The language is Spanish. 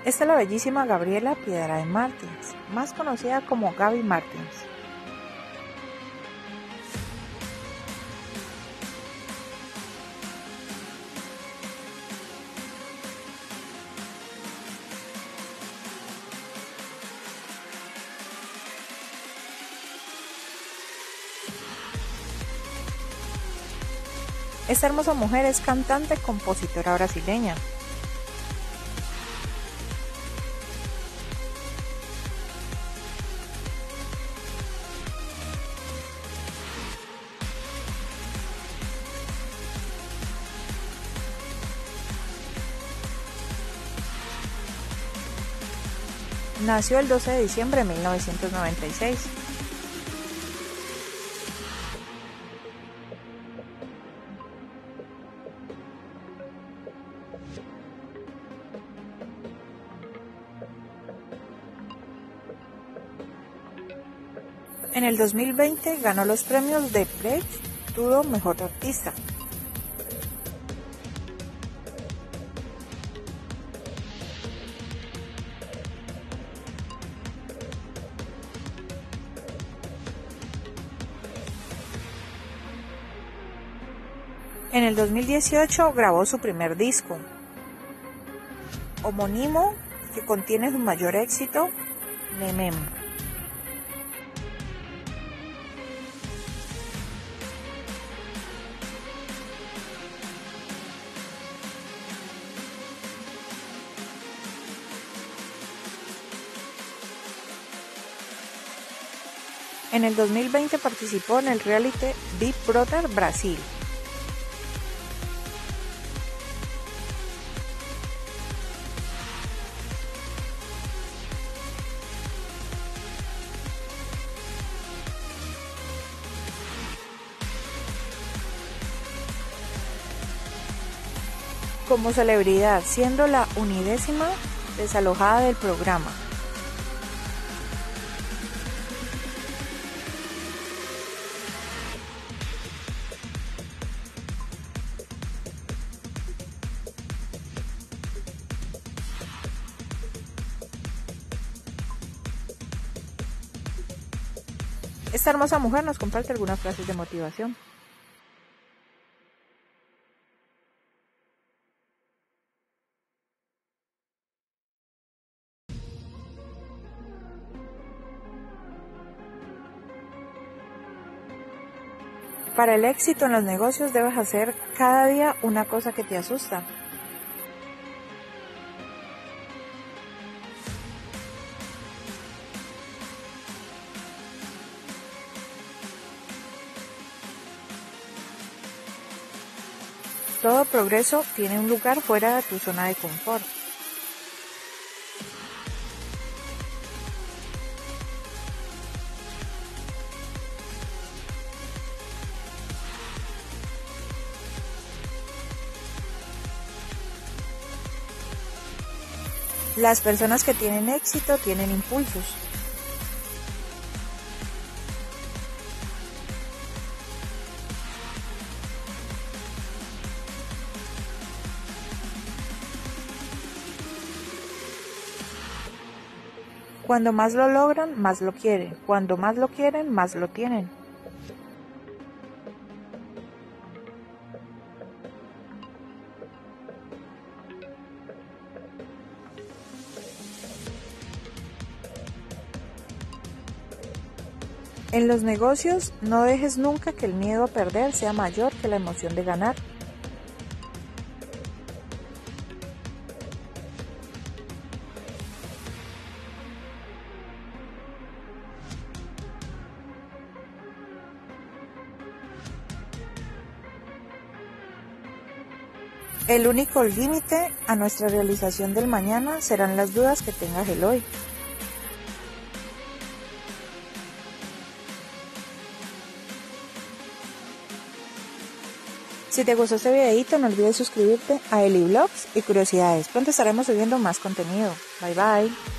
Esta es la bellísima Gabriela Piedrahita Martins, más conocida como Gaby Martins. Esta hermosa mujer es cantante y compositora brasileña. Nació el 12 de diciembre de 1996. En el 2020 ganó los premios de Brecht Tudo Mejor Artista. En el 2018 grabó su primer disco, homónimo, que contiene su mayor éxito, Memem. En el 2020 participó en el reality Big Brother Brasil. Como celebridad, siendo la 11ª desalojada del programa. Esta hermosa mujer nos comparte algunas frases de motivación. Para el éxito en los negocios debes hacer cada día una cosa que te asusta. Todo progreso tiene un lugar fuera de tu zona de confort. Las personas que tienen éxito tienen impulsos. Cuando más lo logran, más lo quieren. Cuando más lo quieren, más lo tienen. En los negocios, no dejes nunca que el miedo a perder sea mayor que la emoción de ganar. El único límite a nuestra realización del mañana serán las dudas que tengas el hoy. Si te gustó este videito, no olvides suscribirte a Eli Vlogs y Curiosidades. Pronto estaremos subiendo más contenido. Bye bye.